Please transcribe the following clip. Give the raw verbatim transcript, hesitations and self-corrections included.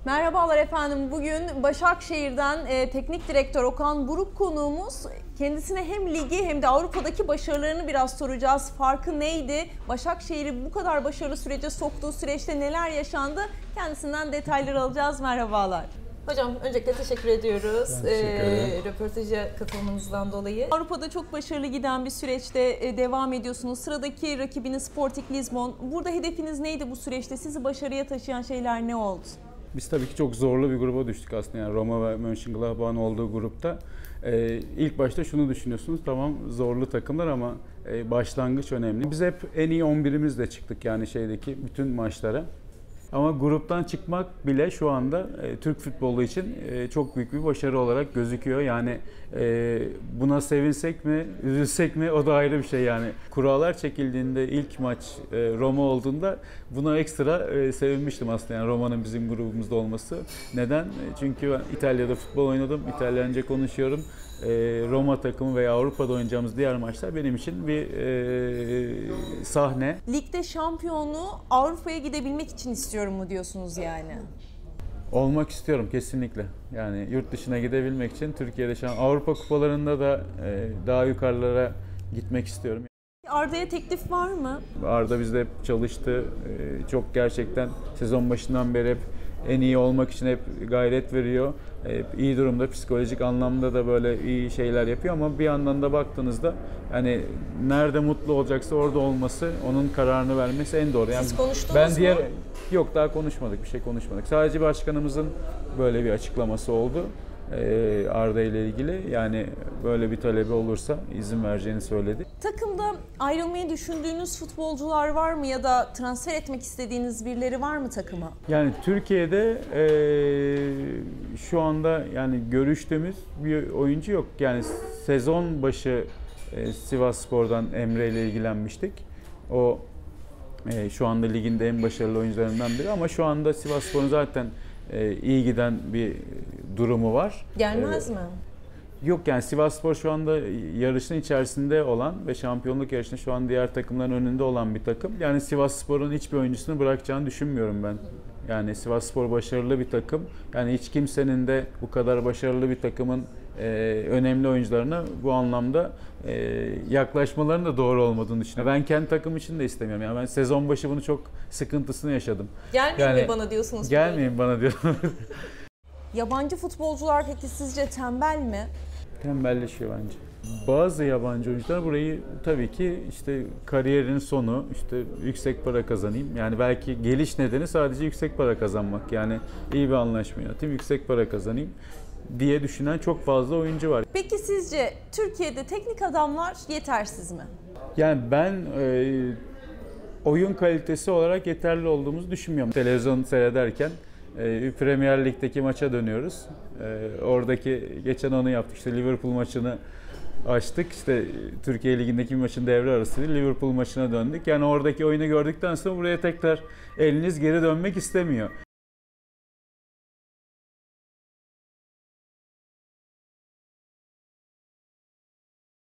Merhabalar efendim. Bugün Başakşehir'den e, Teknik Direktör Okan Buruk konuğumuz. Kendisine hem ligi hem de Avrupa'daki başarılarını biraz soracağız. Farkı neydi? Başakşehir'i bu kadar başarılı sürece soktuğu süreçte neler yaşandı? Kendisinden detayları alacağız. Merhabalar. Hocam öncelikle teşekkür ediyoruz Ben teşekkür ederim. e, röportaja katılmanızdan dolayı. Avrupa'da çok başarılı giden bir süreçte e, devam ediyorsunuz. Sıradaki rakibiniz Sporting Lisbon. Burada hedefiniz neydi bu süreçte? Sizi başarıya taşıyan şeyler ne oldu? Biz tabii ki çok zorlu bir gruba düştük aslında, yani Roma ve Mönchengladbach'ın olduğu grupta. Ee, ilk başta şunu düşünüyorsunuz, tamam zorlu takımlar ama e, başlangıç önemli. Biz hep en iyi on birimizle çıktık yani şeydeki bütün maçlara. Ama gruptan çıkmak bile şu anda e, Türk futbolu için e, çok büyük bir başarı olarak gözüküyor. Yani e, buna sevinsek mi, üzülsek mi o da ayrı bir şey yani. Kurallar çekildiğinde ilk maç e, Roma olduğunda buna ekstra e, sevinmiştim aslında, yani Roma'nın bizim grubumuzda olması. Neden? Çünkü ben İtalya'da futbol oynadım, İtalyanca konuşuyorum. Roma takımı veya Avrupa'da oynayacağımız diğer maçlar benim için bir e, sahne. Ligde şampiyonluğu Avrupa'ya gidebilmek için istiyorum mu diyorsunuz yani? Olmak istiyorum kesinlikle. Yani yurt dışına gidebilmek için Türkiye'de şu an Avrupa kupalarında da e, daha yukarılara gitmek istiyorum. Arda'ya teklif var mı? Arda bizde hep çalıştı. E, çok gerçekten sezon başından beri hep en iyi olmak için hep gayret veriyor. Hep iyi durumda, psikolojik anlamda da böyle iyi şeyler yapıyor ama bir yandan da baktığınızda hani nerede mutlu olacaksa orada olması, onun kararını vermesi en doğru. Yani Siz konuştunuz ben mu? diğer yok daha konuşmadık, bir şey konuşmadık. Sadece başkanımızın böyle bir açıklaması oldu. Arda ile ilgili, yani böyle bir talebi olursa izin vereceğini söyledi. Takımda ayrılmayı düşündüğünüz futbolcular var mı ya da transfer etmek istediğiniz birileri var mı takıma? Yani Türkiye'de e, şu anda yani görüştüğümüz bir oyuncu yok. Yani sezon başı e, Sivasspor'dan Emre ile ilgilenmiştik. O e, şu anda ligin en başarılı oyuncularından biri ama şu anda Sivasspor'un zaten e, iyi giden bir durumu var. Gelmez ee, mi? Yok yani Sivasspor şu anda yarışın içerisinde olan ve şampiyonluk yarışında şu an diğer takımların önünde olan bir takım. Yani Sivasspor'un hiçbir oyuncusunu bırakacağını düşünmüyorum ben. Yani Sivasspor başarılı bir takım. Yani hiç kimsenin de bu kadar başarılı bir takımın e, önemli oyuncularına bu anlamda e, yaklaşmalarının da doğru olmadığını düşünüyorum. Ben kendi takım için de istemiyorum. Yani ben sezon başı bunu çok sıkıntısını yaşadım. Gelmeyin yani, mi bana diyorsunuz? Gelmeyin bana diyorum. Yabancı futbolcular peki sizce tembel mi? Tembelleşiyor bence. Bazı yabancı oyuncular burayı tabii ki işte kariyerin sonu, işte yüksek para kazanayım. Yani belki geliş nedeni sadece yüksek para kazanmak. Yani iyi bir anlaşma yöneteyim, yüksek para kazanayım diye düşünen çok fazla oyuncu var. Peki sizce Türkiye'de teknik adamlar yetersiz mi? Yani ben e, oyun kalitesi olarak yeterli olduğumuzu düşünmüyorum. Televizyon seyrederken e, Premier Lig'deki maça dönüyoruz. E, oradaki geçen onu yaptık, işte Liverpool maçını açtık, işte Türkiye Ligi'ndeki bir maçın devre arasıydı, Liverpool maçına döndük. Yani oradaki oyunu gördükten sonra buraya tekrar eliniz geri dönmek istemiyor.